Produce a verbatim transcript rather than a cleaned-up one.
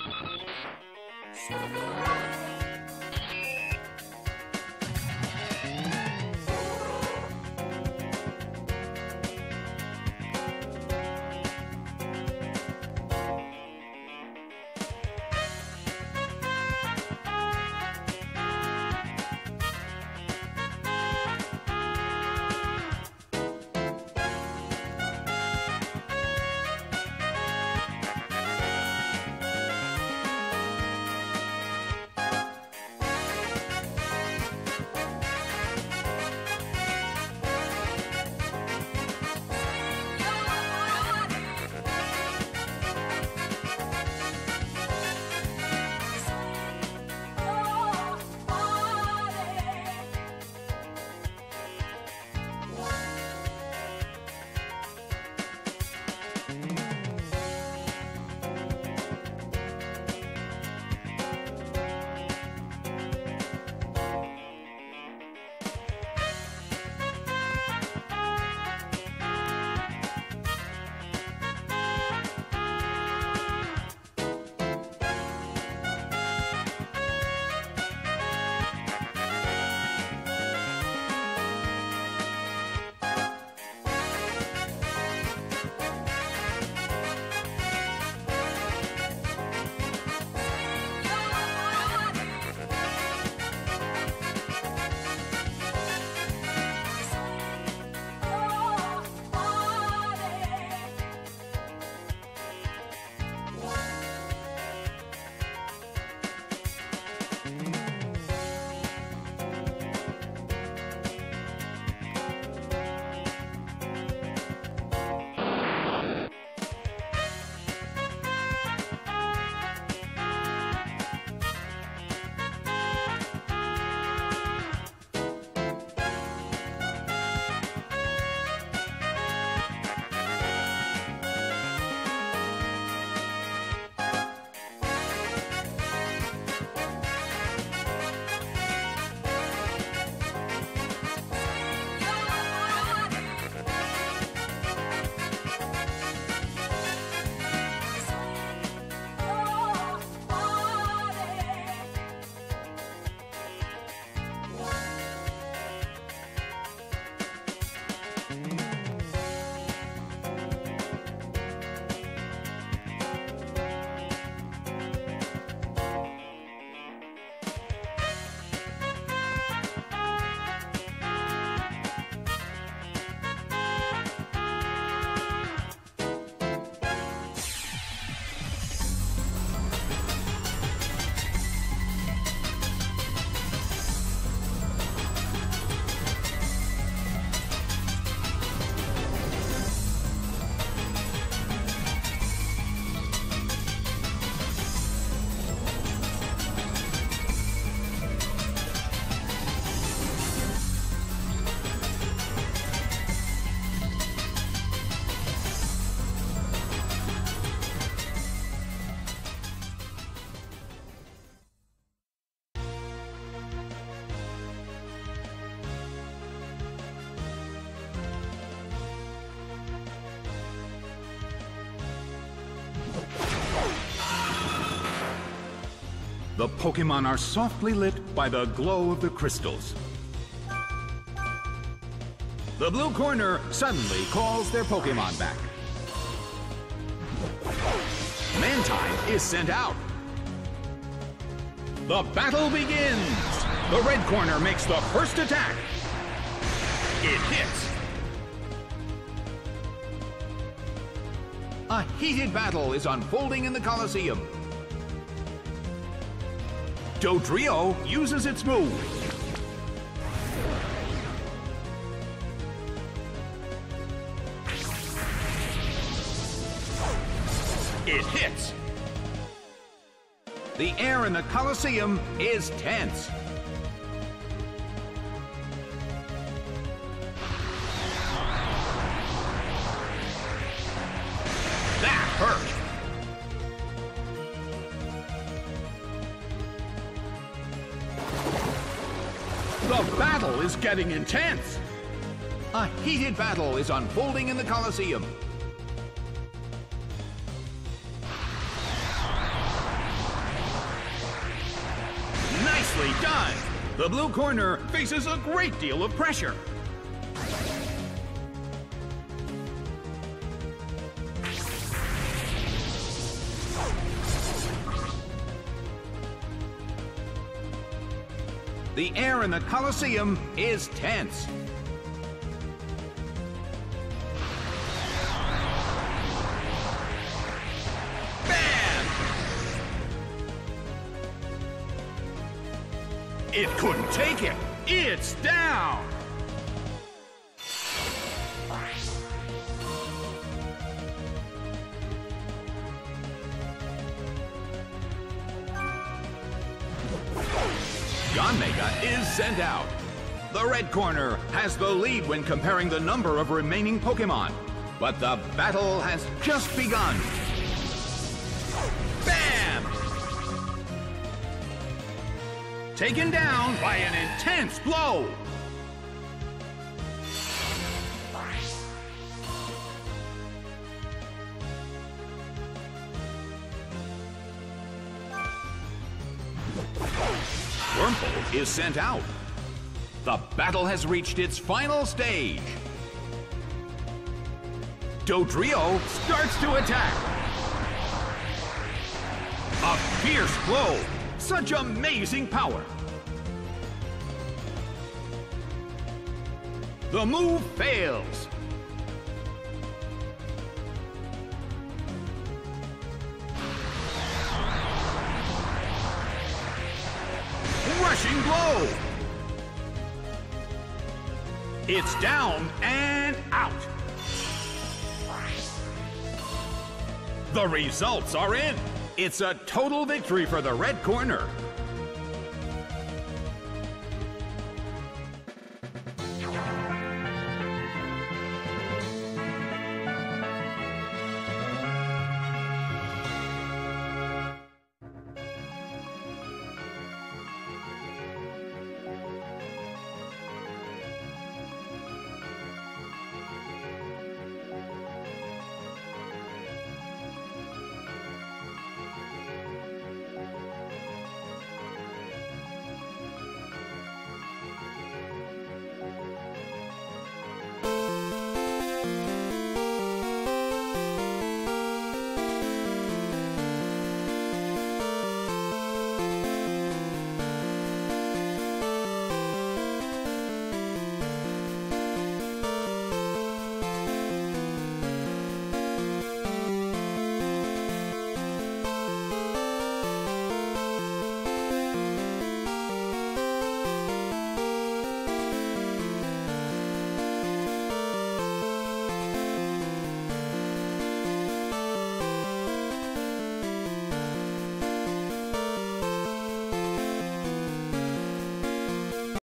The Pokémon are softly lit by the glow of the crystals. The blue corner suddenly calls their Pokémon back. Mantine is sent out. The battle begins! The red corner makes the first attack. It hits. A heated battle is unfolding in the Colosseum. Dodrio uses its move. It hits. The air in the Colosseum is tense. That hurt. The battle is getting intense. A heated battle is unfolding in the Colosseum. Nicely done! The blue corner faces a great deal of pressure. The air in the Colosseum is tense. Bam! It couldn't take it. It's down. Yanmega is sent out. The red corner has the lead when comparing the number of remaining Pokémon. But the battle has just begun. Bam! Taken down by an intense blow. Wurmple is sent out. The battle has reached its final stage. Dodrio starts to attack. A fierce blow. Such amazing power. The move fails. Rushing blow. It's down and out. The results are in. It's a total victory for the red corner.